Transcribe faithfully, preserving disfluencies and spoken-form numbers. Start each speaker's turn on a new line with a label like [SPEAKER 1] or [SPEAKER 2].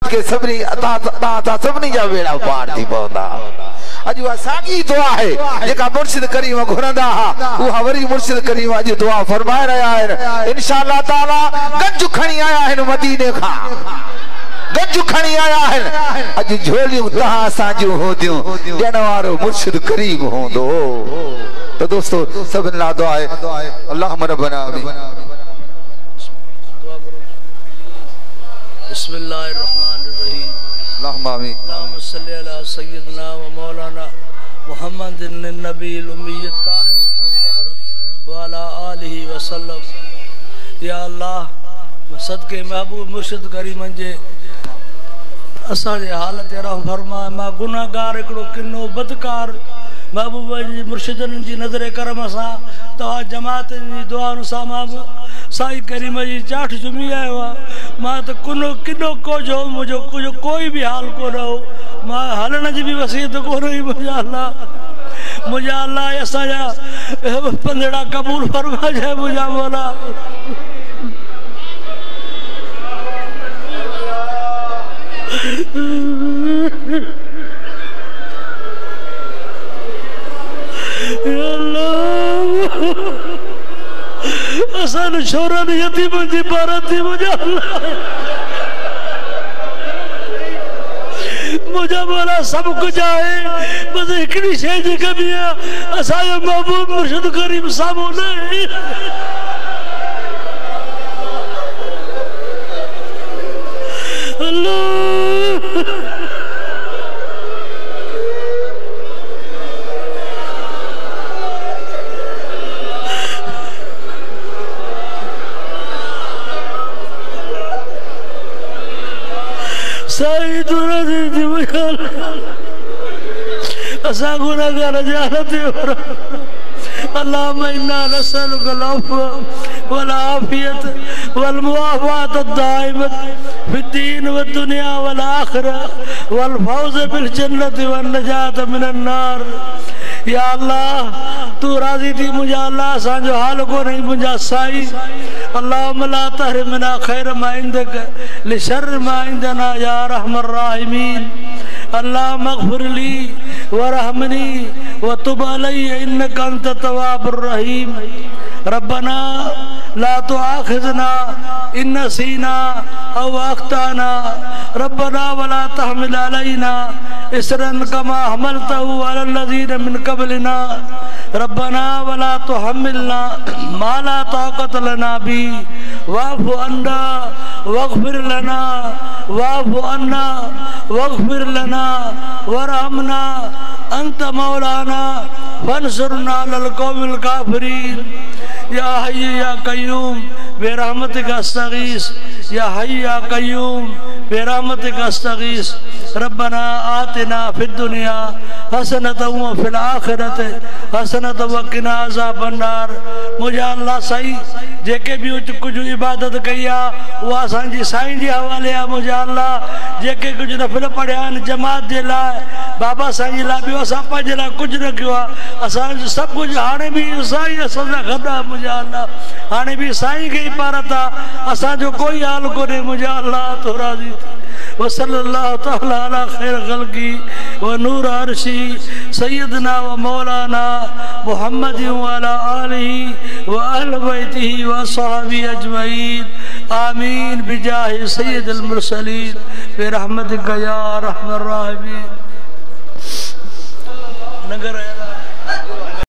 [SPEAKER 1] के सबनी ता ता ता सबनी जा वेड़ा पार थी पवंदा। अज सागी दुआ है जेका मुर्शिद करीम घुरंदा उहा वरी मुर्शिद करीम अज दुआ फरमाए रहा है इंशाअल्लाह ताला। गंज खणी आया है मदीने का, गंज खणी आया है अज झोलियों तहां साजू होदियूं ॾियण वारो मुर्शिद करीम होंदो। तो दोस्तों सब ला दुआ है अल्लाहुम्मा रब्बना आमीन।
[SPEAKER 2] बिस्मिल्लाहिर्रहमानिर्रहीम
[SPEAKER 1] अल्लाहुम्मा आमीन।
[SPEAKER 2] अल्लाहुम्मा सल्ली अला सय्यिदना व मौलाना मुहम्मदिन नबील उम्मी ताहिर मुतहहर व अला आलिहि व सल्लम। या अल्लाह सदके महबूब मुर्शिद करीमन जे असांजे हालत रहम फरमा। मां गुनाहगार हिकिड़ो किनो बदकार महबूब जी मुर्शिदन जी नज़र करम सां तव्हां जमात जी दुआउनि सां मां साईं करीम जी चाठ जुमी आयो आहे। मां त कुनो किनो कोजो मुंहिंजो कुझु कोई बि हाल कोन हो। मां हलण जी बि वसीयत कोन हुई। मुंहिंजा अल्लाह मुंहिंजा अल्लाह असांजा पंदिड़ा क़बूल फरमाइजांइ मुंहिंजा मौला। असन छोरन यतीम जी बारत थी मुझे मुझे बोला सब कुछ आहे बस हिकड़ी शइ जी कमी आहे असांजो महबूब मुर्शिद करीम साम्हूं न अल्लाह। साईं तुरा दी दी मुझे असा गुनाहगार जालत और अल्लाहुम्मा इन्ना नसअलुका अल-अफ़्व वल आफ़ियत वल मुआफ़ात अद-दाइमत फिद्दीन व दुनिया वल आखिरह वल फौज़ बिल जन्नत वन नजात मिनन नार। या अल्लाह तू राजी थी मुझा अल्लाह असांजो हाल को नहीं मुझा साईं। अल्लाहुम्मा ला तहरिमना खैर मा इंदक लिशर्र मा इंदना या रहमर राहिमीन। अल्लाहुम्मा अग़फ़िर ली वरहमनी वतुब अलैया इन्नका अंत तव्वाबुर रहीम। रब्बना ला तुआखिज़ना इन नसीना औ अख़्ताना रब्बना वला तहमिल अलैना इसरन कमा हमलतहु अलल लज़ीना मिन क़ब्लिना रब्बना वला तुहम्मिलना मा ला ताक़त लना बि वाफ़ु अन्ना वग़फ़िर लना वाफ़ु अन्ना वग़फ़िर लना वरहमना अंत मौलाना फंसुरना अलल क़ौमिल काफ़िरीन। या हय्य या क़य्यूम बिरहमतिक अस्तगीस या हय्य या क़य्यूम बिरहमतिक अस्तगीस। रब्बना आतिना फिद दुनिया हसनतन व फिल आखिरति हसनतन व क़िना अज़ाबन नार। मुझे अल्लाह सही जेके भी कुछ इबादत कई आहे उहा असांजी साईं जे हवाले आहे। मुझे अल्लाह जेके कुछ नफ़िल पढ़िया आहिनि जमात जे लाइ बाबा साईं जे लाइ ॿियो असां पंहिंजे लाइ कुझु न कयो आहे। असांजो सभु कुझु हाणे बि साईं असांजा गॾु आहे। मुझे अल्लाह हाणे बि साईं खे इबारत आहे असांजो कोई हाल कोन्हे। मुझे अल्लाह तो राज़ी वसल्लल्लाहु तआला अला खैर ख़ल्क़ी व नूर अर्शी सय्यदना व मौलाना मुहम्मद व अला आलिहि व अहल बैतिहि व अस्हाबी अजमईन आमीन बिजाहि सय्यदिल मुरसलीन बिरहमतिका या रहमर राहिमीन।